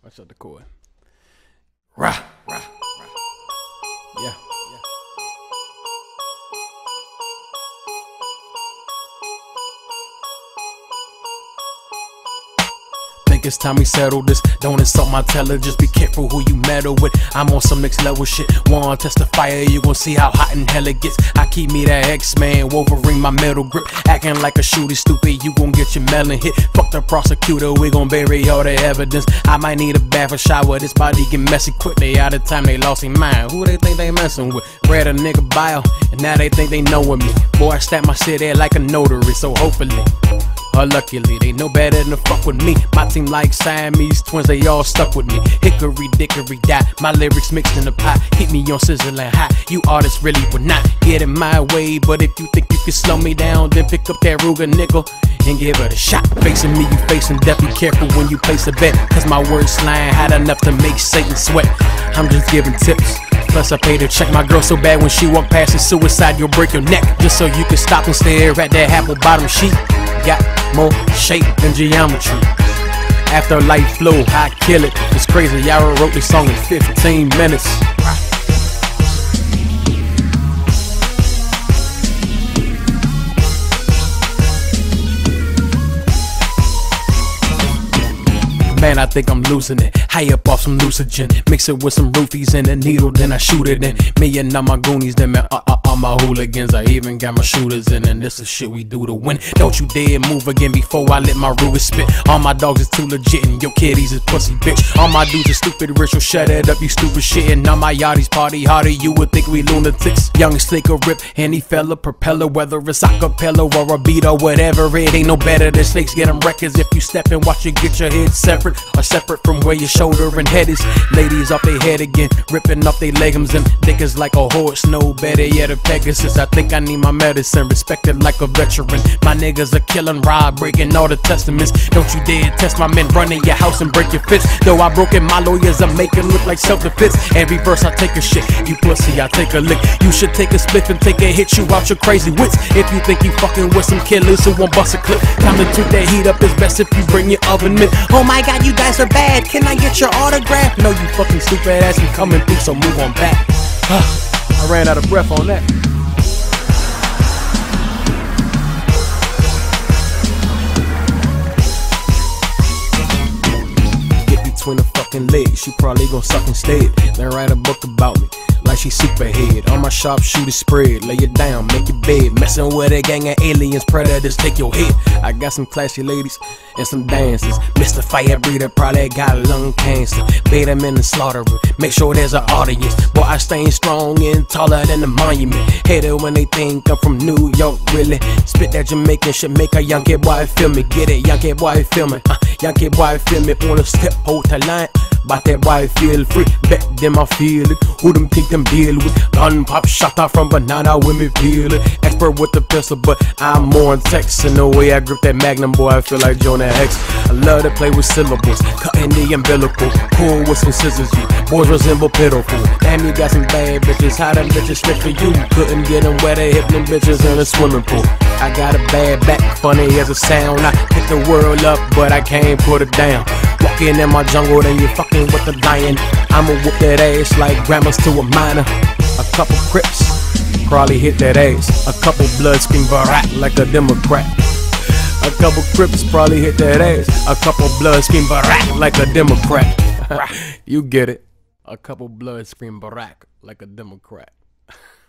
Watch out the chord. Rah, rah, rah. Yeah. Think it's time we settle this. Don't insult my teller, just be careful who you meddle with. I'm on some next level shit. Wanna test the fire, you gon' see how hot in hell it gets. I keep me that X-Man, Wolverine, my metal grip. Acting like a shooter, stupid, you gon' get your melon hit. Fuck the prosecutor, we gon' bury all the evidence. I might need a bath or shower, this body get messy quick. They out of time, they lost their mind. Who they think they messing with? Read a nigga bio, and now they think they knowin' me. Boy, I stamp my shit there like a notary, so hopefully or luckily, they know better than to fuck with me. My team like Siamese twins, they all stuck with me. Hickory dickory die, my lyrics mixed in the pot. Keep me on sizzling hot, you artists really would not get in my way. But if you think you can slow me down, then pick up that Ruger nickel and give it a shot. Facing me, you facing death, be careful when you place a bet. Cause my words slang hot enough to make Satan sweat. I'm just giving tips. Plus I paid to check my girl so bad when she walk past it's suicide, you'll break your neck. Just so you can stop and stare at that apple bottom sheet. Got more shape than geometry. After life flow, I kill it. It's crazy, I wrote this song in 15 minutes. Man, I think I'm losing it. High up off some Lucigen. Mix it with some roofies and a needle, then I shoot it in. Me and all my goonies, them all my hooligans. I even got my shooters in, and this is shit we do to win. Don't you dare move again before I let my Ruger spit. All my dogs is too legit, and your kitties is pussy, bitch. All my dudes is stupid rich, so shut it up, you stupid shit. And all my yachties party harder, you would think we lunatics. Young slick or rip, any fella propeller, whether it's acapella or a beat or whatever. It ain't no better than snakes, get them records. If you step and watch it, get your head separate. Or separate from where your shoulder and head is. Ladies off their head again, ripping off their leggings and niggas like a horse, no better yet a Pegasus. I think I need my medicine, respected like a veteran. My niggas are killing, rob, breaking all the testaments. Don't you dare test my men, run in your house and break your fist. Though I broke it, my lawyers are making look like self-defense. Every verse I take a shit, you pussy, I take a lick. You should take a spliff and take a hit, you out your crazy wits. If you think you fucking with some killers who won't bust a clip, time to turn that heat up, it's best if you bring your oven mitt. Oh my god, you guys are bad, can I get your autograph? No, you fucking stupid ass, you coming through, so move on back. I ran out of breath on that. Get between the fucking legs, she probably gon' suck instead. Then write a book about me like she superhead. On my sharpshooter spread, lay it down, make your bed. Messing with a gang of aliens, predators, take your head. I got some classy ladies and some dances. Mr. Fire Breather probably got lung cancer. Bait him in the slaughter room, make sure there's an audience. Boy, I stay strong and taller than the monument. Hate it when they think I'm from New York, really. Spit that Jamaican shit, make a young kid boy feel me. Get it, young kid boy feel me. Young kid boy feel me. Wanna step out the line, but that boy feel free. Bet them I feel it. Who them think them deal with? Gun pop shot out from banana with me peel it. Expert with the pistol, but I'm more in text. And the way I grip that magnum, boy, I feel like Jonah Hex. I love to play with syllables, cutting the umbilical. Cool with some scissors, you boys resemble pitiful. Damn, you got some bad bitches, how them bitches fit for you? Couldn't get them wetter, hit them bitches in a swimming pool. I got a bad back, funny as a sound. I pick the world up, but I can't put it down. Walking in my jungle, then you fucking with the lion. I'ma whoop that ass like grandma's to a minor. A couple Crips probably hit that ass. A couple blood scream Barack like a Democrat. A couple Crips probably hit that ass. A couple blood scream Barack like a Democrat. You get it. A couple blood scream Barack like a Democrat.